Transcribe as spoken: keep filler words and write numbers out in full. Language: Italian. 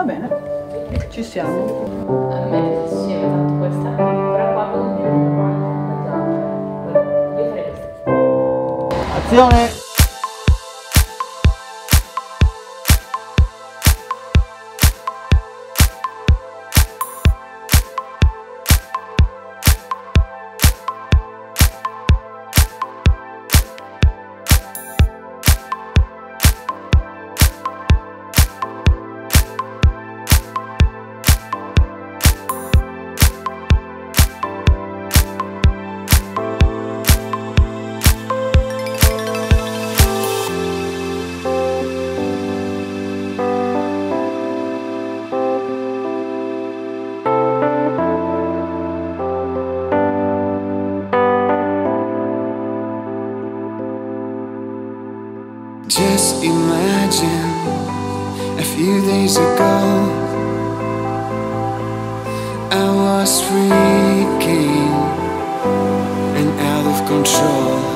Va bene, ci siamo. A me piace tanto questa, però qua non mi io farei questa. Azione! Just imagine a few days ago I was freaking and out of control.